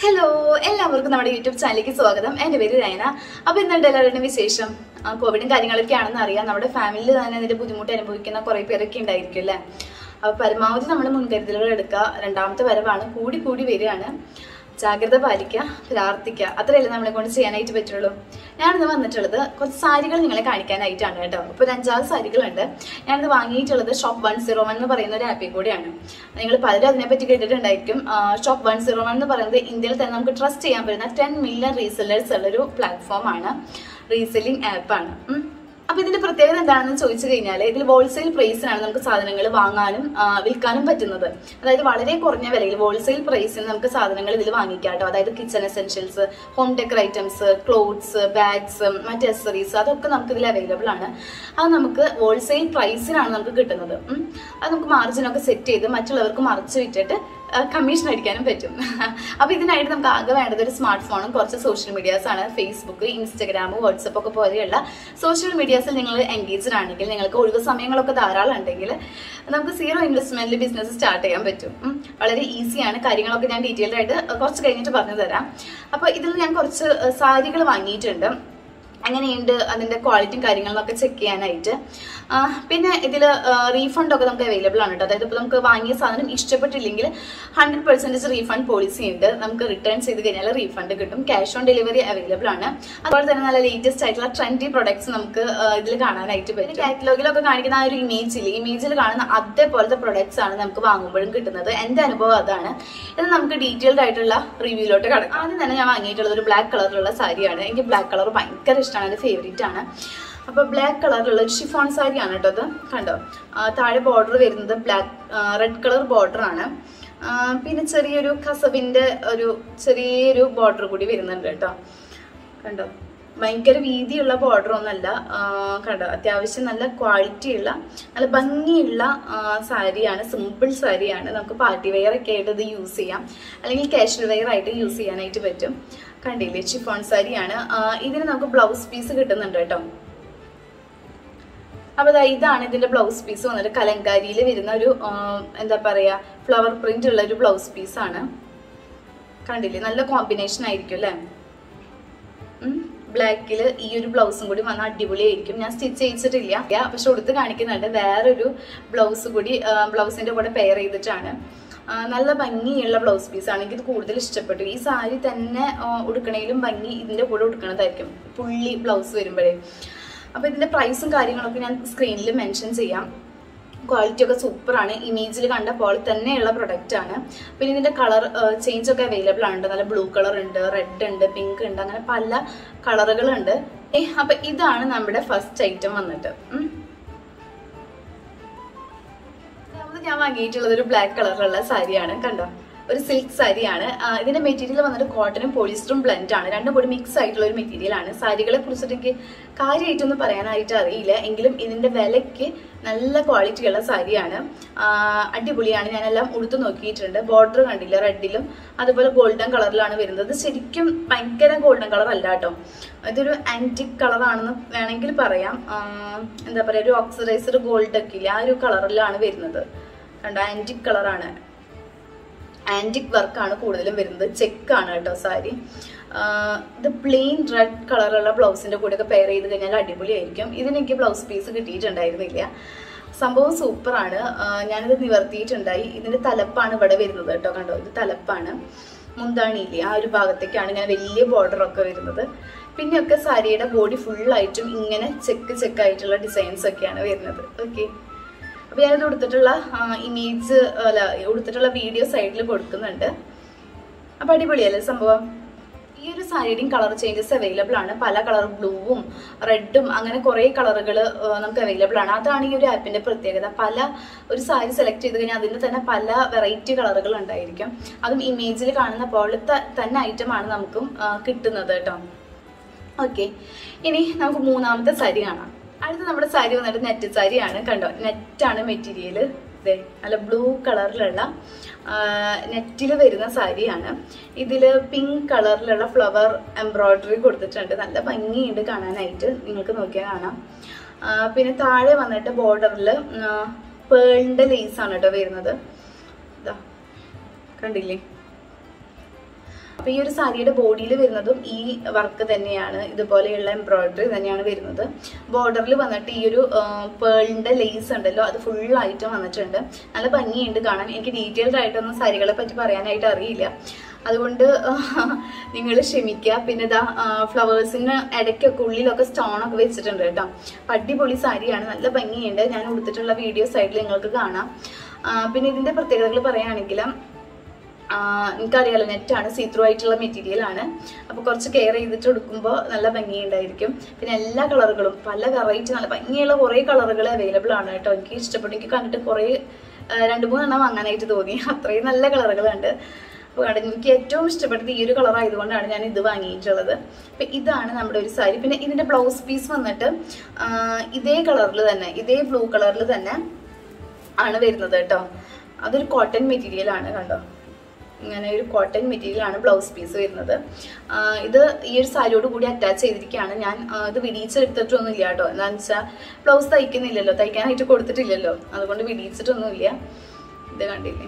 Hello, എല്ലാവർക്കും നമ്മുടെ YouTube ചാനലിലേക്ക് സ്വാഗതം. എൻ്റെ പേര് രൈന. അപ്പോൾ ഇന്നുണ്ട് എല്ലാവരുടെയും വിശേഷം. കോവിഡും കാര്യങ്ങളൊക്കെ ആണെന്ന് അറിയാം. നമ്മുടെ ഫാമിലിയിൽ തന്നെ അതിൻ്റെ ബുദ്ധിമുട്ട് അനുഭവിക്കുന്ന കുറേ പേരൊക്കെ ഉണ്ടായിരിക്കും അല്ലേ. അപ്പോൾ പരമാവധി നമ്മൾ മുൻകരുതലുകൾ എടുക്കുക. രണ്ടാമത്തെ വരവാണ്, കൂടി കൂടി വരികയാണ്. ജാഗ്രത പാലിക്കുക, പ്രാർത്ഥിക്കുക, അത്രയല്ലേ നമ്മളെ കൊണ്ട് ചെയ്യാനായിട്ട് പറ്റുള്ളൂ. ഞാനിന്ന് വന്നിട്ടുള്ളത് കുറച്ച് സാരികൾ നിങ്ങളെ കാണിക്കാനായിട്ടാണ് കേട്ടോ. ഇപ്പോൾ 5-6 സാരികളുണ്ട്. ഞാനിത് വാങ്ങിയിട്ടുള്ളത് ഷോപ്പ് 101 എന്ന് പറയുന്ന ഒരു ആപ്പിൽ കൂടെയാണ്. നിങ്ങൾ പലരും അതിനെപ്പറ്റി കേട്ടിട്ടുണ്ടായിരിക്കും. ഷോപ്പ് 101 എന്ന് പറയുന്നത് ഇന്ത്യയിൽ തന്നെ നമുക്ക് ട്രസ്റ്റ് ചെയ്യാൻ പറ്റുന്ന 10 മില്യൺ റീസെല്ലേഴ്സ് ഉള്ളൊരു പ്ലാറ്റ്ഫോമാണ്, റീസെല്ലിംഗ് ആപ്പാണ്. അപ്പൊ ഇതിന്റെ പ്രത്യേകത എന്താണെന്ന് ചോദിച്ചു കഴിഞ്ഞാൽ, ഇതിൽ ഹോൾസെയിൽ പ്രൈസിനാണ് നമുക്ക് സാധനങ്ങൾ വാങ്ങാനും വിൽക്കാനും പറ്റുന്നത്. അതായത് വളരെ കുറഞ്ഞ വിലയിൽ ഹോൾസെയിൽ പ്രൈസിന് നമുക്ക് സാധനങ്ങൾ ഇതിൽ വാങ്ങിക്കാം കേട്ടോ. അതായത് kitchen essentials, home decor items, clothes, bags, മറ്റ് അക്സറീസ്, അതൊക്കെ നമുക്ക് ഇതിൽ അവൈലബിൾ ആണ്. അത് നമുക്ക് ഹോൾസെയിൽ പ്രൈസിനാണ് നമുക്ക് കിട്ടുന്നത്. അത് നമുക്ക് മാർജിനൊക്കെ സെറ്റ് ചെയ്ത് മറ്റുള്ളവർക്ക് മറിച്ച് വിറ്റിട്ട് കമ്മീഷൻ അടിക്കാനും പറ്റും. അപ്പൊ ഇതിനായിട്ട് നമുക്ക് ആകെ വേണ്ടത് ഒരു സ്മാർട്ട് ഫോണും കുറച്ച് സോഷ്യൽ മീഡിയാസ് ആണ്. ഫേസ്ബുക്ക്, ഇൻസ്റ്റഗ്രാം, വാട്സപ്പ് ഒക്കെ പോലെയുള്ള സോഷ്യൽ മീഡിയാസിൽ നിങ്ങൾ എൻഗേജ്ഡ് ആണെങ്കിൽ, നിങ്ങൾക്ക് ഒഴിവ് സമയങ്ങളൊക്കെ ധാരാളം ഉണ്ടെങ്കിൽ നമുക്ക് 0 ഇൻവെസ്റ്റ്മെന്റിൽ ബിസിനസ് സ്റ്റാർട്ട് ചെയ്യാൻ പറ്റും. വളരെ ഈസിയാണ്. കാര്യങ്ങളൊക്കെ ഞാൻ ഡീറ്റെയിൽഡ് ആയിട്ട് കുറച്ച് കഴിഞ്ഞിട്ട് പറഞ്ഞു തരാം. അപ്പൊ ഇതിൽ ഞാൻ കുറച്ച് സാരികൾ വാങ്ങിയിട്ടുണ്ട്. അങ്ങനെയുണ്ട് അതിന്റെ ക്വാളിറ്റിയും കാര്യങ്ങളൊക്കെ ചെക്ക് ചെയ്യാനായിട്ട്. പിന്നെ ഇതിൽ റീഫണ്ടൊക്കെ നമുക്ക് അവൈലബിൾ ആണ് കേട്ടോ. അതായത് ഇപ്പോൾ നമുക്ക് വാങ്ങിയ സാധനം ഇഷ്ടപ്പെട്ടില്ലെങ്കിൽ 100% റീഫണ്ട് പോളിസി ഉണ്ട്. നമുക്ക് റിട്ടേൺ ചെയ്ത് കഴിഞ്ഞാൽ റീഫണ്ട് കിട്ടും. ക്യാഷ് ഓൺ ഡെലിവറി അവൈലബിൾ ആണ്. അതുപോലെ തന്നെ നല്ല ലേറ്റസ്റ്റ് ആയിട്ടുള്ള ട്രെൻഡി പ്രൊഡക്ട്സ് നമുക്ക് ഇതിൽ കാണാനായിട്ട് പറ്റും. കാറ്റലോഗിലൊക്കെ കാണിക്കുന്ന ആ ഒരു ഇമേജിൽ കാണുന്ന അതേപോലത്തെ പ്രൊഡക്ട്സ് ആണ് നമുക്ക് വാങ്ങുമ്പോഴും കിട്ടുന്നത്. എൻ്റെ അനുഭവം അതാണ്. ഇത് നമുക്ക് ഡീറ്റെയിൽഡ് ആയിട്ടുള്ള റിവ്യൂലോട്ട് കിടക്കാം. ആദ്യം തന്നെ ഞാൻ വാങ്ങിയിട്ടുള്ളത് ഒരു ബ്ലാക്ക് കളറിലുള്ള സാരിയാണ്. എനിക്ക് ബ്ലാക്ക് കളർ ഭയങ്കര ഇഷ്ടമാണ്, എൻ്റെ ഫേവറേറ്റ് ആണ്. അപ്പൊ ബ്ലാക്ക് കളറിലുള്ള ഒരു ഷിഫോൺ സാരിയാണ് കേട്ടോ. അത് കണ്ടോ, താഴെ ബോർഡർ വരുന്നത് റെഡ് കളർ ബോർഡർ ആണ്. പിന്നെ ചെറിയൊരു കസവിന്റെ ചെറിയൊരു ബോർഡർ കൂടി വരുന്നുണ്ട് കേട്ടോ. കണ്ടോ, ഭയങ്കര വീതിയുള്ള ബോർഡർ ഒന്നല്ല. കണ്ടോ, അത്യാവശ്യം നല്ല ക്വാളിറ്റിയുള്ള നല്ല ഭംഗിയുള്ള സാരിയാണ്. സിമ്പിൾ സാരിയാണ്. നമുക്ക് പാർട്ടി വെയർ ഒക്കെ ആയിട്ട് ഇത് യൂസ് ചെയ്യാം, അല്ലെങ്കിൽ കാഷ്വൽ വെയർ ആയിട്ട് യൂസ് ചെയ്യാനായിട്ട് പറ്റും. കണ്ടില്ലേ, ഷിഫോൺ സാരിയാണ്. ഇതിന് നമുക്ക് ബ്ലൗസ് പീസ് കിട്ടുന്നുണ്ട് കേട്ടോ. അപ്പൊ ഇതാണ് ഇതിന്റെ ബ്ലൗസ് പീസ് വന്നിട്ട്. കലങ്കാരിയിൽ വരുന്ന ഒരു എന്താ പറയാ, ഫ്ലവർ പ്രിന്റ് ഉള്ള ഒരു ബ്ലൗസ് പീസാണ്. കണ്ടില്ലേ, നല്ല കോമ്പിനേഷൻ ആയിരിക്കും അല്ലേ. ബ്ലാക്കില് ഈ ഒരു ബ്ലൗസും കൂടി വന്നാൽ അടിപൊളിയായിരിക്കും. ഞാൻ സ്റ്റിച്ച് ചെയ്യിച്ചിട്ടില്ല, പക്ഷെ കൊടുത്ത് കാണിക്കുന്നുണ്ട്. വേറൊരു ബ്ലൗസ് കൂടി ബ്ലൗസിന്റെ കൂടെ പെയർ ചെയ്തിട്ടാണ്. നല്ല ഭംഗിയുള്ള ബ്ലൗസ് പീസാണ്. എനിക്കിത് കൂടുതൽ ഇഷ്ടപ്പെട്ടു. ഈ സാരി തന്നെ ഉടുക്കണേലും ഭംഗി ഇതിന്റെ കൂടെ ഉടുക്കണതായിരിക്കും, പുള്ളി ബ്ലൗസ് വരുമ്പോഴേ. അപ്പൊ ഇതിന്റെ പ്രൈസും കാര്യങ്ങളൊക്കെ ഞാൻ സ്ക്രീനിൽ മെൻഷൻ ചെയ്യാം. ക്വാളിറ്റി ഒക്കെ സൂപ്പറാണ്. ഇമേജിൽ കണ്ട പോലെ തന്നെയുള്ള പ്രൊഡക്റ്റ് ആണ്. പിന്നെ ഇതിന്റെ കളർ ചേഞ്ച് ഒക്കെ അവൈലബിൾ ആണ്. നല്ല ബ്ലൂ കളർ ഉണ്ട്, റെഡ് ഉണ്ട്, പിങ്ക് ഉണ്ട്, അങ്ങനെ പല കളറുകളുണ്ട്. അപ്പൊ ഇതാണ് നമ്മുടെ ഫസ്റ്റ് ഐറ്റം വന്നിട്ട്. ഞാൻ വാങ്ങിയിട്ടുള്ളത് ഒരു ബ്ലാക്ക് കളറിലുള്ള സാരിയാണ്. കണ്ടോ, ഒരു സിൽക്ക് സാരിയാണ്. ഇതിന്റെ മെറ്റീരിയൽ വന്നിട്ട് കോട്ടനും പോളിസ്റ്ററും ബ്ലെൻഡ് ആണ്. രണ്ടും കൂടി മിക്സ് ആയിട്ടുള്ള ഒരു മെറ്റീരിയൽ ആണ്. സാരികളെ കുറിച്ചിട്ട് എനിക്ക് കാര്യമായിട്ടൊന്നും പറയാനായിട്ട് അറിയില്ല, എങ്കിലും ഇതിന്റെ വിലയ്ക്ക് നല്ല ക്വാളിറ്റിയുള്ള സാരിയാണ്. അടിപൊളിയാണ്. ഞാനെല്ലാം ഉടുത്തു നോക്കിയിട്ടുണ്ട്. ബോർഡർ കണ്ടില്ല, റെഡിലും അതുപോലെ ഗോൾഡൻ കളറിലാണ് വരുന്നത്. ശരിക്കും ഭയങ്കര ഗോൾഡൻ കളർ അല്ല കേട്ടോ. ഇതൊരു ആന്റിക് കളറാണെന്ന് വേണമെങ്കിൽ പറയാം. എന്താ പറയാ, ഒരു ഓക്സിഡൈസ്ഡ് ഗോൾഡ് ഒക്കെ ഇല്ല, ആ ഒരു കളറിലാണ് വരുന്നത്. കണ്ടോ, ആന്റിക് കളറാണ്. ആന്റിക് വർക്കാണ് കൂടുതലും വരുന്നത്. ചെക്കാണ് കേട്ടോ സാരി. ഇത് പ്ലെയിൻ റെഡ് കളറുള്ള ബ്ലൗസിന്റെ കൂടെ ഒക്കെ പെയർ ചെയ്ത് കഴിഞ്ഞാൽ അടിപൊളിയായിരിക്കും. ഇതിനെനിക്ക് ബ്ലൗസ് പീസ് കിട്ടിയിട്ടുണ്ടായിരുന്നില്ല. സംഭവം സൂപ്പറാണ്. ഞാനിത് നിവർത്തിയിട്ടുണ്ടായി. ഇതിന്റെ തലപ്പാണ് ഇവിടെ വരുന്നത് കേട്ടോ. കണ്ടോ, ഇത് തലപ്പാണ്. മുന്താണിയില്ലേ, ആ ഒരു ഭാഗത്തേക്കാണ് ഇങ്ങനെ വലിയ ബോർഡറൊക്കെ വരുന്നത്. പിന്നെയൊക്കെ സാരിയുടെ ബോഡി ഫുള്ളായിട്ടും ഇങ്ങനെ ചെക്കായിട്ടുള്ള ഡിസൈൻസ് ഒക്കെയാണ് വരുന്നത്. ഓക്കെ, അപ്പൊ ഞാനിത് ഉടുത്തിട്ടുള്ള ഉടുത്തിട്ടുള്ള വീഡിയോ സൈഡിൽ കൊടുക്കുന്നുണ്ട്. അപ്പൊ അടിപൊളിയല്ലേ സംഭവം. ഈ ഒരു സാരിയുടെയും കളർ ചേഞ്ചസ് അവൈലബിൾ ആണ്. പല കളർ, ബ്ലൂവും റെഡും, അങ്ങനെ കുറെ കളറുകൾ നമുക്ക് അവൈലബിൾ ആണ്. അതാണ് ഈ ഒരു ആപ്പിന്റെ പ്രത്യേകത. ഒരു സാരി സെലക്ട് ചെയ്ത് കഴിഞ്ഞാൽ അതിന് തന്നെ പല വെറൈറ്റി കളറുകൾ ഉണ്ടായിരിക്കും. അതും ഇമേജിൽ കാണുന്ന പോലത്തെ തന്നെ ഐറ്റമാണ് നമുക്കും കിട്ടുന്നത് കേട്ടോ. ഓക്കെ, ഇനി നമുക്ക് മൂന്നാമത്തെ സാരി കാണാം. അടുത്ത നമ്മുടെ സാരി വന്നിട്ട് നെറ്റ് സാരിയാണ്. കണ്ടോ, നെറ്റാണ് മെറ്റീരിയൽ. നല്ല ബ്ലൂ കളറിലുള്ള നെറ്റിൽ വരുന്ന സാരിയാണ്. ഇതിൽ പിങ്ക് കളറിലുള്ള ഫ്ലവർ എംബ്രോയിഡറി കൊടുത്തിട്ടുണ്ട്. നല്ല ഭംഗിയുണ്ട് കാണാനായിട്ട്, നിങ്ങൾക്ക് നോക്കിയാൽ കാണാം. പിന്നെ താഴെ വന്നിട്ട് ബോർഡറിൽ പേളിന്റെ ലേസ് ആണ് കേട്ടോ വരുന്നത്. കണ്ടില്ലേ, അപ്പോൾ ഈ ഒരു സാരിയുടെ ബോഡിയിൽ വരുന്നതും ഈ വർക്ക് തന്നെയാണ്, ഇതുപോലെയുള്ള എംബ്രോയിഡറി തന്നെയാണ് വരുന്നത്. ബോർഡറിൽ വന്നിട്ട് ഈ ഒരു പേളിൻ്റെ ലേസ് ഉണ്ടല്ലോ അത് ഫുള്ളായിട്ടും വന്നിട്ടുണ്ട്. നല്ല ഭംഗിയുണ്ട് കാണാൻ. എനിക്ക് ഡീറ്റെയിൽഡ് ആയിട്ടൊന്നും സാരികളെ പറ്റി പറയാനായിട്ട് അറിയില്ല, അതുകൊണ്ട് നിങ്ങൾ ക്ഷമിക്കുക. പിന്നെ ഇതാ ഫ്ലവേഴ്സിന് ഇടയ്ക്കൊക്കെ ഉള്ളിലൊക്കെ സ്റ്റോണൊക്കെ വെച്ചിട്ടുണ്ട് കേട്ടോ. അടിപൊളി സാരിയാണ്, നല്ല ഭംഗിയുണ്ട്. ഞാൻ കൊടുത്തിട്ടുള്ള വീഡിയോ സൈഡിൽ നിങ്ങൾക്ക് കാണാം. പിന്നെ ഇതിൻ്റെ പ്രത്യേകതകൾ പറയുകയാണെങ്കിൽ എനിക്കറിയാലോ നെറ്റാണ്, സീത്രൂ ആയിട്ടുള്ള മെറ്റീരിയൽ ആണ്. അപ്പോൾ കുറച്ച് കെയർ ചെയ്തിട്ട് എടുക്കുമ്പോൾ നല്ല ഭംഗിയുണ്ടായിരിക്കും. പിന്നെ എല്ലാ കളറുകളും പല വെറൈറ്റി നല്ല ഭംഗിയുള്ള കുറേ കളറുകൾ അവൈലബിൾ ആണ് കേട്ടോ. എനിക്ക് ഇഷ്ടപ്പെട്ടു, എനിക്ക് കണ്ടിട്ട് കുറേ 2-3 എണ്ണം വാങ്ങാനായിട്ട് തോന്നി, അത്രയും നല്ല കളറുകളുണ്ട്. അപ്പോൾ എനിക്ക് ഏറ്റവും ഇഷ്ടപ്പെട്ടത് ഈ ഒരു കളർ ആയതുകൊണ്ടാണ് ഞാൻ ഇത് വാങ്ങിയിട്ടുള്ളത്. അപ്പം ഇതാണ് നമ്മുടെ ഒരു സാരി. പിന്നെ ഇതിൻ്റെ ബ്ലൗസ് പീസ് വന്നിട്ട് ഇതേ കളറിൽ തന്നെ, ഇതേ ബ്ലൂ കളറിൽ തന്നെ ആണ് വരുന്നത് കേട്ടോ. അതൊരു കോട്ടൺ മെറ്റീരിയൽ ആണ്, കണ്ടോ, ഇങ്ങനെ ഒരു കോട്ടൺ മെറ്റീരിയലാണ് ബ്ലൗസ് പീസ് വരുന്നത്. ഇത് ഈ ഒരു സാരിയോട് കൂടി അറ്റാച്ച് ചെയ്തിരിക്കുകയാണ്. ഞാൻ ഇത് വിടിയിച്ചെടുത്തിട്ടൊന്നുമില്ല കേട്ടോ. എന്താണെന്ന് വെച്ചാൽ ബ്ലൗസ് തയ്ക്കുന്നില്ലല്ലോ, തയ്ക്കാനായിട്ട് കൊടുത്തിട്ടില്ലല്ലോ, അതുകൊണ്ട് വിടിയിച്ചിട്ടൊന്നുമില്ല. ഇത് കണ്ടില്ലേ,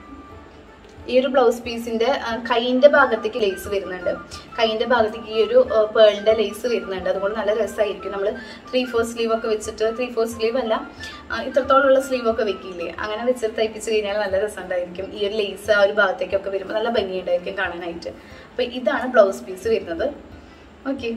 ഈ ഒരു ബ്ലൗസ് പീസിന്റെ കൈയിന്റെ ഭാഗത്തേക്ക് ലേസ് വരുന്നുണ്ട്. കൈയിന്റെ ഭാഗത്തേക്ക് ഈ ഒരു പേളിന്റെ ലേസ് വരുന്നുണ്ട്. അതുകൊണ്ട് നല്ല രസമായിരിക്കും. നമ്മൾ 3/4 സ്ലീവ് ഒക്കെ വെച്ചിട്ട്, 3/4 സ്ലീവ് അല്ല, ഇത്രത്തോളമുള്ള സ്ലീവ് ഒക്കെ വെക്കില്ലേ, അങ്ങനെ വെച്ചിട്ട് തയ്പ്പിച്ച് കഴിഞ്ഞാൽ നല്ല രസമുണ്ടായിരിക്കും. ഈ ഒരു ലേസ് ആ ഒരു ഭാഗത്തേക്കൊക്കെ വരുമ്പോൾ നല്ല ഭംഗിയുണ്ടായിരിക്കും കാണാനായിട്ട്. അപ്പോൾ ഇതാണ് ബ്ലൗസ് പീസ് വരുന്നത്. ഓക്കെ,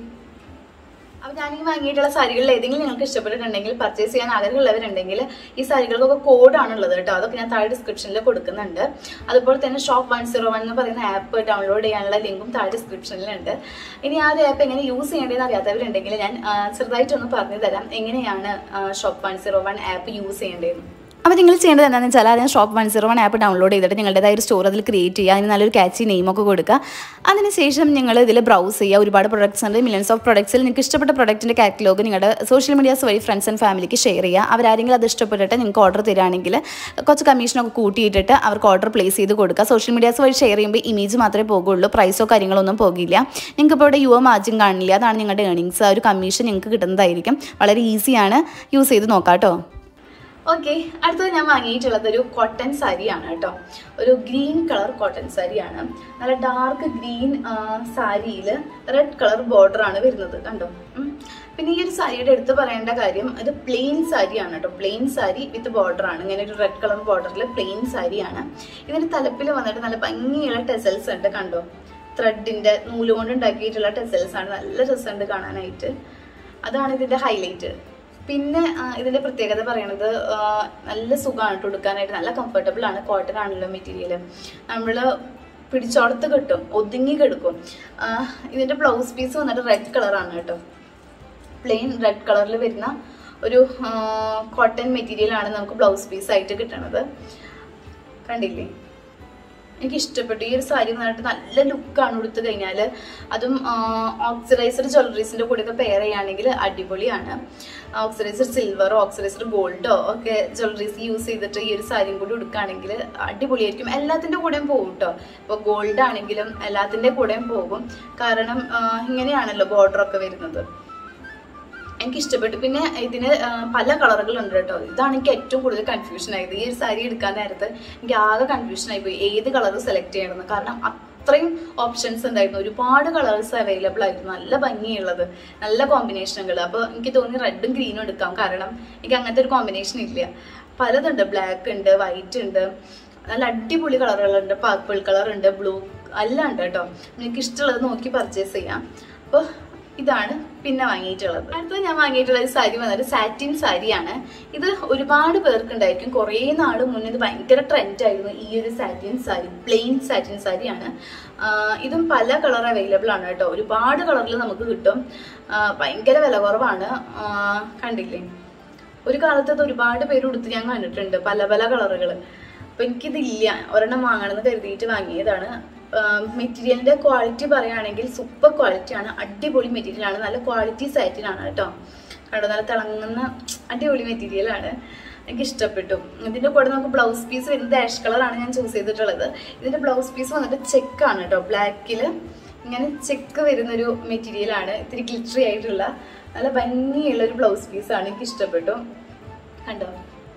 അപ്പോൾ ഞാൻ ഈ വാങ്ങിയിട്ടുള്ള സാരികളിൽ ഏതെങ്കിലും നിങ്ങൾക്ക് ഇഷ്ടപ്പെട്ടിട്ടുണ്ടെങ്കിൽ, പർച്ചേസ് ചെയ്യാൻ ആഗ്രഹമുള്ളവരുണ്ടെങ്കിൽ ഈ സാരികൾക്കൊക്കെ കോഡാണുള്ളത് കേട്ടോ. അതൊക്കെ ഞാൻ താഴെ ഡിസ്ക്രിപ്ഷനിൽ കൊടുക്കുന്നുണ്ട്. അതുപോലെ തന്നെ ഷോപ്പ് 101 എന്ന് പറയുന്ന ആപ്പ് ഡൗൺലോഡ് ചെയ്യാനുള്ള ലിങ്കും താഴെ ഡിസ്ക്രിപ്ഷനിലുണ്ട്. ഇനി ആ ഒരു ആപ്പ് എങ്ങനെ യൂസ് ചെയ്യേണ്ടതെന്ന് അറിയാത്തവരുണ്ടെങ്കിൽ ഞാൻ ചെറുതായിട്ടൊന്ന് പറഞ്ഞു തരാം എങ്ങനെയാണ് ഷോപ്പ് 101 ആപ്പ് യൂസ് ചെയ്യേണ്ടതെന്ന്. അപ്പോൾ നിങ്ങൾ ചെയ്യേണ്ടത് എന്താണെന്ന് വെച്ചാൽ ആദ്യം ഷോപ്പ് 101 ആപ്പ് ഡൗൺലോഡ് ചെയ്തിട്ട് നിങ്ങളുടേതായ ഒരു സ്റ്റോർ അതിൽ ക്രിയേറ്റ് ചെയ്യുക. അതിന് നല്ലൊരു ക്യാച്ചി നെയിമൊക്കെ കൊടുക്കുക. അതിനുശേഷം നിങ്ങൾ ഇതിൽ ബ്രൗസ് ചെയ്യുക. ഒരുപാട് പ്രൊഡക്ട്സ് ഉണ്ട്, മില്യൺസ് ഓഫ് പ്രൊഡക്ട്സിൽ നിങ്ങൾക്ക് ഇഷ്ടപ്പെട്ട പ്രൊഡക്റ്റിൻ്റെ കാറ്റലോഗ് നിങ്ങളുടെ സോഷ്യൽ മീഡിയാസ് വഴി ഫ്രണ്ട്സ് ആൻഡ് ഫാമിലിക്ക് ഷെയർ ചെയ്യുക. അവരാരെങ്കിലും അത് ഇഷ്ടപ്പെട്ടിട്ട് നിങ്ങൾക്ക് ഓർഡർ തരികയാണെങ്കിൽ കുറച്ച് കമ്മീഷനൊക്കെ കൂട്ടിയിട്ടിട്ട് അവർക്ക് ഓർഡർ പ്ലേസ് ചെയ്ത് കൊടുക്കുക. സോഷ്യൽ മീഡിയാസ് വഴി ഷെയർ ചെയ്യുമ്പോൾ ഇമേജ് മാത്രമേ പോകുള്ളൂ, പ്രൈസോ കാര്യങ്ങളൊന്നും പോകില്ല. നിങ്ങൾക്ക് ഇപ്പോൾ ഇവിടെ യുവ മാർജിൻ കാണില്ല, അതാണ് നിങ്ങളുടെ ഏർണിങ്സ്. ആ ഒരു കമ്മീഷൻ നിങ്ങൾക്ക് കിട്ടുന്നതായിരിക്കും. വളരെ ഈസിയാണ്, യൂസ് ചെയ്ത് നോക്കാം കേട്ടോ. ഓക്കെ, അടുത്തത് ഞാൻ വാങ്ങിയിട്ടുള്ളത് ഒരു കോട്ടൺ സാരിയാണ് കേട്ടോ. ഒരു ഗ്രീൻ കളർ കോട്ടൺ സാരിയാണ്. നല്ല ഡാർക്ക് ഗ്രീൻ സാരിയിൽ റെഡ് കളർ ബോർഡർ ആണ് വരുന്നത്, കണ്ടോ. പിന്നെ ഈ ഒരു സാരിയുടെ എടുത്ത് പറയേണ്ട കാര്യം, ഇത് പ്ലെയിൻ സാരിയാണ് കേട്ടോ. പ്ലെയിൻ സാരി വിത്ത് ബോർഡർ ആണ്. ഇങ്ങനെ ഒരു റെഡ് കളർ ബോർഡറിൽ പ്ലെയിൻ സാരിയാണ്. ഇതിന്റെ തലപ്പിൽ വന്നിട്ട് നല്ല ഭംഗിയുള്ള ടെസൽസ് ഉണ്ട്, കണ്ടോ. ത്രെഡിന്റെ നൂല് കൊണ്ട് ഉണ്ടാക്കിയിട്ടുള്ള ടെസൽസ് ആണ്. നല്ല രസമുണ്ട് കാണാനായിട്ട്. അതാണ് ഇതിന്റെ ഹൈലൈറ്റ്. പിന്നെ ഇതിന്റെ പ്രത്യേകത പറയണത് നല്ല സുഖമാണ് കൊടുക്കാനായിട്ട്, നല്ല കംഫർട്ടബിൾ ആണ്. കോട്ടൺ ആണല്ലോ മെറ്റീരിയൽ, നമ്മൾ പിടിച്ചോടത്ത് കിട്ടും, ഒതുങ്ങി കിടക്കും. ഇതിന്റെ ബ്ലൗസ് പീസ് വന്നിട്ട് റെഡ് കളറാണ് കേട്ടോ. പ്ലെയിൻ റെഡ് കളറിൽ വരുന്ന ഒരു കോട്ടൺ മെറ്റീരിയൽ ആണ് നമുക്ക് ബ്ലൗസ് പീസ് ആയിട്ട് കിട്ടണത്. കണ്ടില്ലേ, എനിക്ക് ഇഷ്ടപ്പെട്ടു. ഈ ഒരു സാരി വന്നിട്ട് നല്ല ലുക്കാണ് കൊടുത്തു കഴിഞ്ഞാൽ. അതും ഓക്സിഡൈസ്ഡ് ജ്വല്ലറീസിൻ്റെ കൂടെയൊക്കെ പെയർ ചെയ്യുകയാണെങ്കിൽ അടിപൊളിയാണ്. ഓക്സിഡൈസ്ഡ് സിൽവറോ ഓക്സിഡൈസ്ഡ് ഗോൾഡോ ഒക്കെ ജ്വല്ലറീസ് യൂസ് ചെയ്തിട്ട് ഈ ഒരു സാരിയും കൂടി ഉടുക്കുകയാണെങ്കിൽ അടിപൊളിയായിരിക്കും. എല്ലാത്തിൻ്റെ കൂടെയും പോകും കേട്ടോ. ഇപ്പോൾ ഗോൾഡ് ആണെങ്കിലും എല്ലാത്തിൻ്റെ കൂടെയും പോകും. കാരണം ഇങ്ങനെയാണല്ലോ ബോർഡറൊക്കെ വരുന്നത്. എനിക്ക് ഇഷ്ടപ്പെട്ടു. പിന്നെ ഇതിന് പല കളറുകളുണ്ട് കേട്ടോ. ഇതാണ് എനിക്ക് ഏറ്റവും കൂടുതൽ കൺഫ്യൂഷൻ ആയത്. ഈ ഒരു സാരി എടുക്കാൻ നേരത്ത് എനിക്ക് ആകെ കൺഫ്യൂഷൻ ആയിപ്പോയി ഏത് കളർ സെലക്ട് ചെയ്യണമെന്ന്. കാരണം അത്രയും ഓപ്ഷൻസ് ഉണ്ടായിരുന്നു, ഒരുപാട് കളേഴ്സ് അവൈലബിൾ ആയിരുന്നു, നല്ല ഭംഗിയുള്ളത്, നല്ല കോമ്പിനേഷനുകൾ. അപ്പോൾ എനിക്ക് തോന്നി റെഡും ഗ്രീനും എടുക്കാം, കാരണം എനിക്ക് അങ്ങനത്തെ ഒരു കോമ്പിനേഷൻ ഇല്ല. പലതുണ്ട്, ബ്ലാക്ക് ഉണ്ട്, വൈറ്റ് ഉണ്ട്, നല്ല അടിപൊളി കളറുകളുണ്ട്, പർപ്പിൾ കളർ ഉണ്ട്, ബ്ലൂ എല്ലാം ഉണ്ട് കേട്ടോ. എനിക്ക് ഇഷ്ടമുള്ളത് നോക്കി പർച്ചേസ് ചെയ്യാം. അപ്പോൾ ഇതാണ് പിന്നെ വാങ്ങിയിട്ടുള്ളത്. അടുത്തത് ഞാൻ വാങ്ങിയിട്ടുള്ള ഒരു സാരി വന്നിട്ട് സാറ്റിൻ സാരിയാണ്. ഇത് ഒരുപാട് പേർക്ക് ഉണ്ടായിരിക്കും. കുറേ നാൾ മുന്നേ ഇത് ഭയങ്കര ട്രെൻഡായിരുന്നു ഈ ഒരു സാറ്റിൻ സാരി. പ്ലെയിൻ സാറ്റിൻ സാരിയാണ്. ഇതും പല കളർ അവൈലബിൾ ആണ് കേട്ടോ. ഒരുപാട് കളറിൽ നമുക്ക് കിട്ടും. ഭയങ്കര വില കുറവാണ്. കണ്ടില്ലേ, ഒരു കാലത്ത് അത് ഒരുപാട് പേര് ഉടുത്ത് ഞാൻ കണ്ടിട്ടുണ്ട്, പല പല കളറുകൾ. അപ്പം എനിക്കിതില്ല, ഒരെണ്ണം വാങ്ങണമെന്ന് കരുതിയിട്ട് വാങ്ങിയതാണ്. മെറ്റീരിയലിന്റെ ക്വാളിറ്റി പറയുകയാണെങ്കിൽ സൂപ്പർ ക്വാളിറ്റിയാണ്, അടിപൊളി മെറ്റീരിയലാണ്, നല്ല ക്വാളിറ്റി സാറ്റിനാണ് കേട്ടോ. കണ്ടോ, നല്ല തിളങ്ങുന്ന അടിപൊളി മെറ്റീരിയലാണ്, എനിക്ക് ഇഷ്ടപ്പെട്ടു. ഇതിന്റെ കൂടെ നമുക്ക് ബ്ലൗസ് പീസ് വരുന്നത് ആഷ് കളറാണ് ഞാൻ ചൂസ് ചെയ്തിട്ടുള്ളത്. ഇതിന്റെ ബ്ലൗസ് പീസ് വന്നിട്ട് ചെക്കാണ് കേട്ടോ. ബ്ലാക്കിൽ ഇങ്ങനെ ചെക്ക് വരുന്നൊരു മെറ്റീരിയലാണ്, ഇത്തിരി ഗ്ലിറ്ററി ആയിട്ടുള്ള നല്ല ഭംഗിയുള്ള ഒരു ബ്ലൗസ് പീസാണ്, എനിക്ക് ഇഷ്ടപ്പെട്ടു. കണ്ടോ,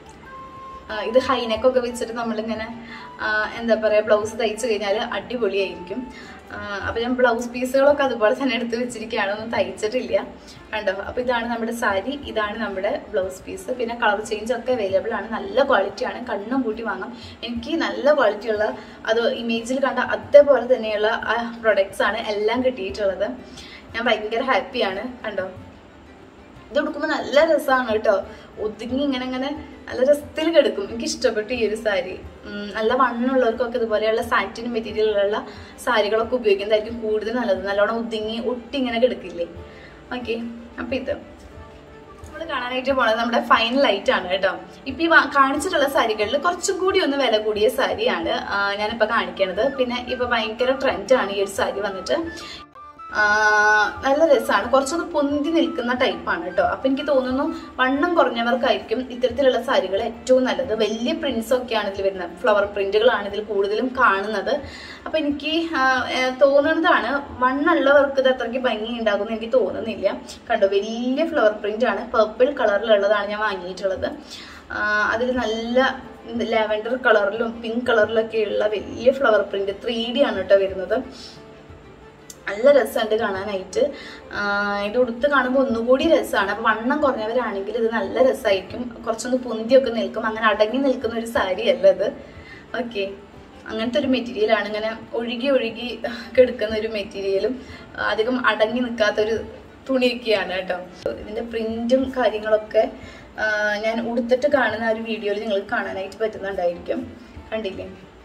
ഇത് ഹൈനെക്കൊക്കെ വെച്ചിട്ട് നമ്മളിങ്ങനെ എന്താ പറയുക ബ്ലൗസ് തയ്ച്ചു കഴിഞ്ഞാൽ അടിപൊളിയായിരിക്കും. അപ്പോൾ ഞാൻ ബ്ലൗസ് പീസുകളൊക്കെ അതുപോലെ തന്നെ എടുത്ത് വെച്ചിരിക്കുകയാണ്, ഒന്നും തയ്ച്ചിട്ടില്ല. കണ്ടോ? അപ്പോൾ ഇതാണ് നമ്മുടെ സാരി, ഇതാണ് നമ്മുടെ ബ്ലൗസ് പീസ്. പിന്നെ കളർ ചേഞ്ച് ഒക്കെ അവൈലബിൾ ആണ്, നല്ല ക്വാളിറ്റിയാണ്, കണ്ണും കൂട്ടി വാങ്ങാം. എനിക്ക് നല്ല ക്വാളിറ്റിയുള്ള അത് ഇമേജിൽ കണ്ട അതേപോലെ തന്നെയുള്ള പ്രൊഡക്ട്സ് ആണ് എല്ലാം കിട്ടിയിട്ടുള്ളത്. ഞാൻ ഭയങ്കര ഹാപ്പിയാണ്. കണ്ടോ? ഇത് കൊടുക്കുമ്പോൾ നല്ല രസമാണ് കേട്ടോ, ഒതുങ്ങി ഇങ്ങനെ നല്ല രസത്തിൽ കിടക്കും. എനിക്ക് ഇഷ്ടപ്പെട്ടു ഈ ഒരു സാരി. നല്ല വണ്ണുള്ളവർക്കൊക്കെ ഇതുപോലെയുള്ള സാറ്റിൻ മെറ്റീരിയലുള്ള സാരികളൊക്കെ ഉപയോഗിക്കുന്നതായിരിക്കും കൂടുതൽ നല്ലത്. നല്ലോണം ഒതുങ്ങി ഒട്ടി ഇങ്ങനെ കിടക്കില്ലേ. ഓക്കെ, അപ്പം ഇത് നമ്മൾ കാണാനായിട്ട് പോണത് നമ്മുടെ ഫൈൻ ലൈറ്റ് ആണ് കേട്ടോ. ഇപ്പം ഈ കാണിച്ചിട്ടുള്ള സാരികളിൽ കുറച്ചും കൂടി ഒന്ന് വില കൂടിയ സാരിയാണ് ഞാനിപ്പോൾ കാണിക്കണത്. പിന്നെ ഇപ്പം ഭയങ്കര ട്രെൻഡാണ് ഈ ഒരു സാരി വന്നിട്ട്. നല്ല രസമാണ്, കുറച്ചൊന്ന് പൊന്തി നിൽക്കുന്ന ടൈപ്പാണ് കേട്ടോ. അപ്പം എനിക്ക് തോന്നുന്നു വണ്ണം കുറഞ്ഞവർക്കായിരിക്കും ഇത്തരത്തിലുള്ള സാരികൾ ഏറ്റവും നല്ലത്. വലിയ പ്രിന്റ്സ് ഒക്കെയാണ് ഇതിൽ വരുന്നത്, ഫ്ലവർ പ്രിന്റുകളാണ് ഇതിൽ കൂടുതലും കാണുന്നത്. അപ്പം എനിക്ക് തോന്നുന്നതാണ് വണ്ണുള്ളവർക്ക് ഇത് അത്രയ്ക്ക് ഭംഗി ഉണ്ടാകുമെന്ന് എനിക്ക് തോന്നുന്നില്ല. കണ്ടോ? വലിയ ഫ്ലവർ പ്രിന്റ് ആണ്, പർപ്പിൾ കളറിലുള്ളതാണ് ഞാൻ വാങ്ങിയിട്ടുള്ളത്. അതിൽ നല്ല ലാവൻഡർ കളറിലും പിങ്ക് കളറിലൊക്കെയുള്ള വലിയ ഫ്ലവർ പ്രിന്റ് 3D ആണ് കേട്ടോ വരുന്നത്. നല്ല രസമുണ്ട് കാണാനായിട്ട്. ഇത് ഉടുത്ത് കാണുമ്പോൾ ഒന്നുകൂടി രസമാണ്. അപ്പം വണ്ണം കുറഞ്ഞവരാണെങ്കിൽ ഇത് നല്ല രസമായിരിക്കും, കുറച്ചൊന്ന് പൊന്തിയൊക്കെ നിൽക്കും. അങ്ങനെ അടങ്ങി നിൽക്കുന്ന ഒരു സാരി അല്ല ഇത്. ഓക്കെ, അങ്ങനത്തെ ഒരു മെറ്റീരിയലാണ്, ഇങ്ങനെ ഒഴുകി കിടക്കുന്ന ഒരു മെറ്റീരിയലും അധികം അടങ്ങി നിൽക്കാത്തൊരു തുണിയൊക്കെയാണ് കേട്ടോ. ഇതിൻ്റെ പ്രിന്റും കാര്യങ്ങളൊക്കെ ഞാൻ ഉടുത്തിട്ട് കാണുന്ന ഒരു വീഡിയോയിൽ നിങ്ങൾക്ക് കാണാനായിട്ട് പറ്റുന്നുണ്ടായിരിക്കും. കണ്ടില്ലേ?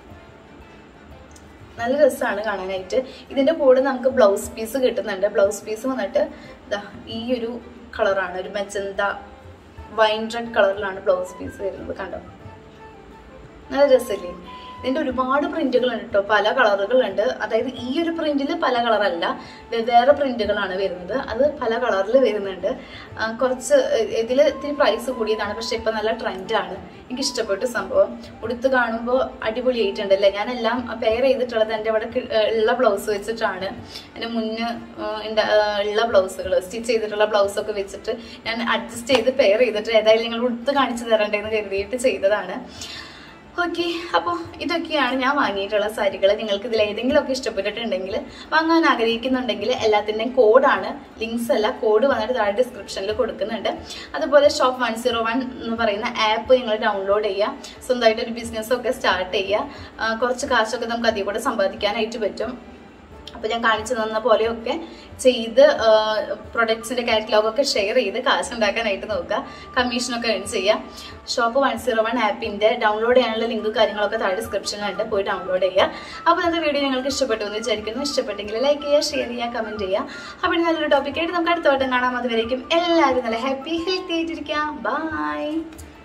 നല്ല രസമാണ് കാണാനായിട്ട്. ഇതിൻ്റെ കൂടെ നമുക്ക് ബ്ലൗസ് പീസ് കിട്ടുന്നുണ്ട്. ബ്ലൗസ് പീസ് വന്നിട്ട് ഈ ഒരു കളറാണ്, ഒരു മെജന്ത വൈൻ റെഡ് കളറിലാണ് ബ്ലൗസ് പീസ് വരുന്നത്. കണ്ടോ? നല്ല രസമില്ലേ? ഇതിൻ്റെ ഒരുപാട് പ്രിന്റുകളുണ്ട് കേട്ടോ, പല കളറുകളുണ്ട്. അതായത് ഈ ഒരു പ്രിന്റിൽ പല കളറല്ല, വേറെ പ്രിന്റുകളാണ് വരുന്നത്. അത് പല കളറിൽ വരുന്നുണ്ട്. കുറച്ച് ഇതിൽ ഇത്തിരി പ്രൈസ് കൂടിയതാണ്, പക്ഷെ ഇപ്പം നല്ല ട്രെൻഡാണ്. എനിക്ക് ഇഷ്ടപ്പെട്ടു സംഭവം. ഉടുത്ത് കാണുമ്പോൾ അടിപൊളിയായിട്ടുണ്ടല്ലേ. ഞാനെല്ലാം പെയർ ചെയ്തിട്ടുള്ളത് എൻ്റെ അവിടെ ഉള്ള ബ്ലൗസ് വെച്ചിട്ടാണ്. എൻ്റെ മുന്നേ ഉള്ള ബ്ലൗസുകൾ സ്റ്റിച്ച് ചെയ്തിട്ടുള്ള ബ്ലൗസൊക്കെ വെച്ചിട്ട് ഞാൻ അഡ്ജസ്റ്റ് ചെയ്ത് പെയർ ചെയ്തിട്ട് ഏതായാലും നിങ്ങൾ ഉടുത്ത് കാണിച്ചു തരണ്ടേന്ന് കരുതിയിട്ട് ചെയ്തതാണ്. ഓക്കെ, അപ്പോൾ ഇതൊക്കെയാണ് ഞാൻ വാങ്ങിയിട്ടുള്ള സാരികൾ. നിങ്ങൾക്ക് ഇതിൽ ഏതെങ്കിലുമൊക്കെ ഇഷ്ടപ്പെട്ടിട്ടുണ്ടെങ്കിൽ വാങ്ങാൻ ആഗ്രഹിക്കുന്നുണ്ടെങ്കിൽ എല്ലാത്തിൻ്റെയും കോഡാണ്, ലിങ്ക്സ് അല്ല, കോഡ് വന്നിട്ട് താഴെ ഡിസ്ക്രിപ്ഷനിൽ കൊടുക്കുന്നുണ്ട്. അതുപോലെ ഷോപ്പ് 101 എന്ന് പറയുന്ന ആപ്പ് നിങ്ങൾ ഡൗൺലോഡ് ചെയ്യുക, സ്വന്തമായിട്ടൊരു ബിസിനസ്സൊക്കെ സ്റ്റാർട്ട് ചെയ്യുക. കുറച്ച് കാശൊക്കെ നമുക്ക് അതിൽ കൂടെ സമ്പാദിക്കാനായിട്ട് പറ്റും. അപ്പോൾ ഞാൻ കാണിച്ചു തന്ന പോലെയൊക്കെ ചെയ്ത് പ്രൊഡക്ട്സിൻ്റെ കാറ്റലോഗൊക്കെ ഷെയർ ചെയ്ത് കാശ് ഉണ്ടാക്കാനായിട്ട് നോക്കുക, കമ്മീഷനൊക്കെ ഏൺ ചെയ്യുക. ഷോപ്പ് 101 ആപ്പിൻ്റെ ഡൗൺലോഡ് ചെയ്യാനുള്ള ലിങ്ക് കാര്യങ്ങളൊക്കെ താഴെ ഡിസ്ക്രിപ്ഷനിലുണ്ട്, പോയി ഡൗൺലോഡ് ചെയ്യുക. അപ്പോൾ ഇന്നത്തെ വീഡിയോ നിങ്ങൾക്ക് ഇഷ്ടപ്പെട്ടു എന്ന് വിചാരിക്കുന്നു. ഇഷ്ടപ്പെട്ടെങ്കിൽ ലൈക്ക് ചെയ്യുക, ഷെയർ ചെയ്യുക, കമൻറ്റ് ചെയ്യുക. അപ്പോൾ നല്ലൊരു ടോപ്പിക്കായിട്ട് നമുക്ക് അടുത്ത വട്ടം കാണാം. അതുവരേക്കും എല്ലാവരും നല്ല ഹാപ്പി ഹെൽത്തി ആയിട്ടിരിക്കുക. ബൈ.